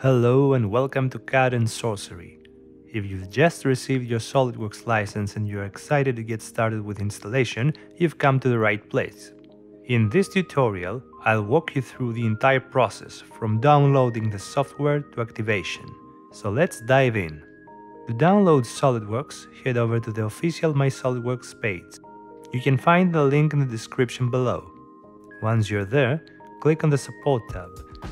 Hello and welcome to CAD and Sorcery. If you've just received your SOLIDWORKS license and you're excited to get started with installation, you've come to the right place. In this tutorial, I'll walk you through the entire process from downloading the software to activation. So let's dive in. To download SOLIDWORKS, head over to the official My SOLIDWORKS page. You can find the link in the description below. Once you're there, click on the Support tab,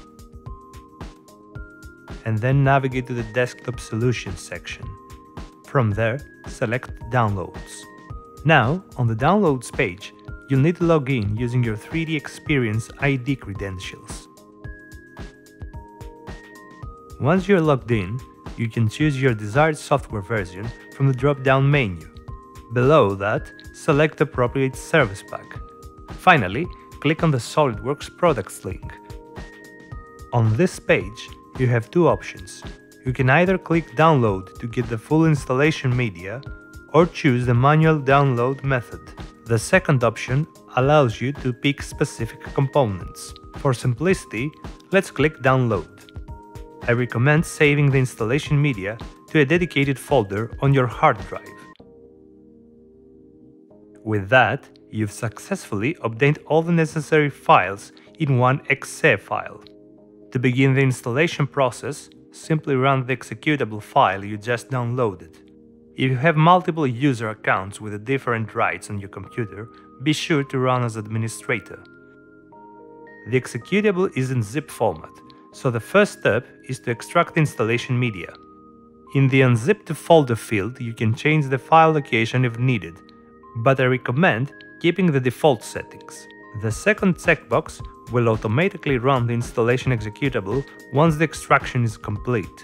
and then navigate to the Desktop Solutions section. From there, select Downloads. Now, on the Downloads page, you'll need to log in using your 3D Experience ID credentials. Once you're logged in, you can choose your desired software version from the drop-down menu. Below that, select the appropriate service pack. Finally, click on the SOLIDWORKS Products link. On this page, you have two options. You can either click Download to get the full installation media, or choose the manual download method. The second option allows you to pick specific components. For simplicity, let's click Download. I recommend saving the installation media to a dedicated folder on your hard drive. With that, you've successfully obtained all the necessary files in one .exe file. To begin the installation process, simply run the executable file you just downloaded. If you have multiple user accounts with different rights on your computer, be sure to run as administrator. The executable is in zip format, so the first step is to extract the installation media. In the Unzip to Folder field, you can change the file location if needed, but I recommend keeping the default settings. The second checkbox will automatically run the installation executable once the extraction is complete.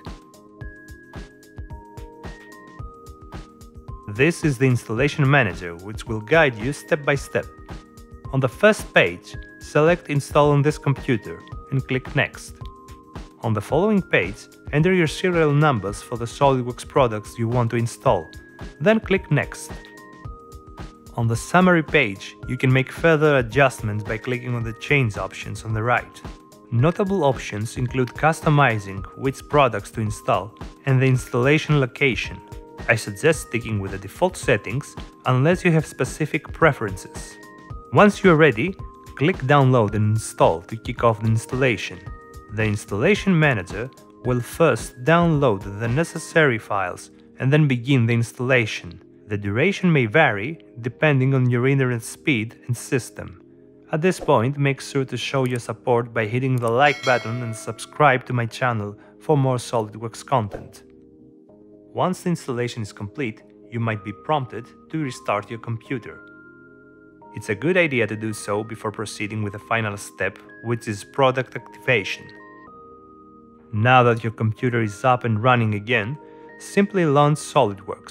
This is the installation manager, which will guide you step by step. On the first page, select Install on this computer and click Next. On the following page, enter your serial numbers for the SOLIDWORKS products you want to install, then click Next. On the summary page, you can make further adjustments by clicking on the Change options on the right. Notable options include customizing which products to install and the installation location. I suggest sticking with the default settings unless you have specific preferences. Once you're ready, click Download and Install to kick off the installation. The installation manager will first download the necessary files and then begin the installation. The duration may vary depending on your internet speed and system. At this point, make sure to show your support by hitting the like button and subscribe to my channel for more SOLIDWORKS content. Once the installation is complete, you might be prompted to restart your computer. It's a good idea to do so before proceeding with the final step, which is product activation. Now that your computer is up and running again, simply launch SOLIDWORKS.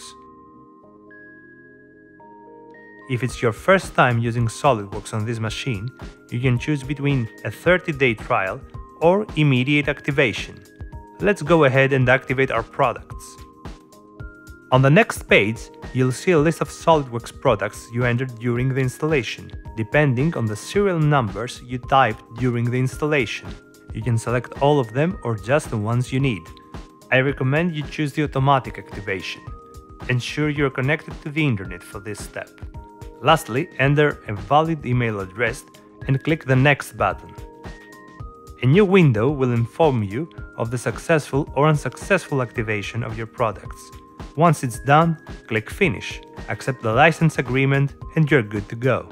If it's your first time using SOLIDWORKS on this machine, you can choose between a 30-day trial or immediate activation. Let's go ahead and activate our products. On the next page, you'll see a list of SOLIDWORKS products you entered during the installation, depending on the serial numbers you typed during the installation. You can select all of them or just the ones you need. I recommend you choose the automatic activation. Ensure you're connected to the internet for this step. Lastly, enter a valid email address and click the Next button. A new window will inform you of the successful or unsuccessful activation of your products. Once it's done, click Finish, accept the license agreement, and you're good to go.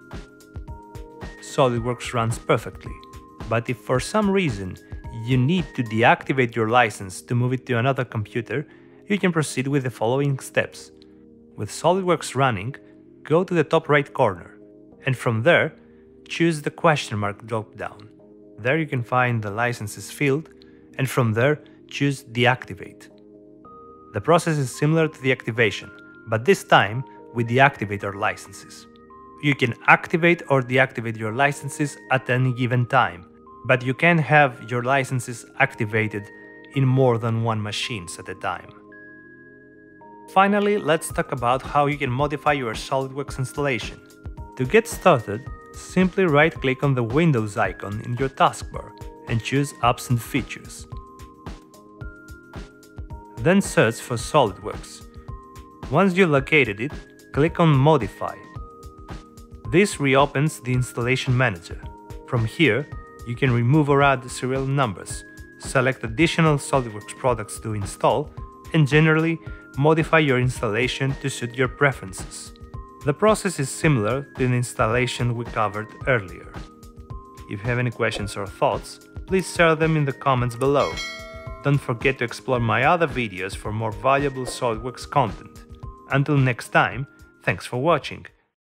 SOLIDWORKS runs perfectly, but if for some reason you need to deactivate your license to move it to another computer, you can proceed with the following steps. With SOLIDWORKS running, go to the top right corner, and from there, choose the question mark drop-down. There you can find the licenses field, and from there, choose Deactivate. The process is similar to the activation, but this time we deactivate our licenses. You can activate or deactivate your licenses at any given time, but you can have your licenses activated in more than one machines at a time. Finally, let's talk about how you can modify your SOLIDWORKS installation. To get started, simply right-click on the Windows icon in your taskbar and choose Apps and Features. Then search for SOLIDWORKS. Once you located it, click on Modify. This reopens the installation manager. From here, you can remove or add serial numbers, select additional SOLIDWORKS products to install, and generally modify your installation to suit your preferences. The process is similar to the installation we covered earlier. If you have any questions or thoughts, please share them in the comments below. Don't forget to explore my other videos for more valuable SOLIDWORKS content. Until next time, thanks for watching.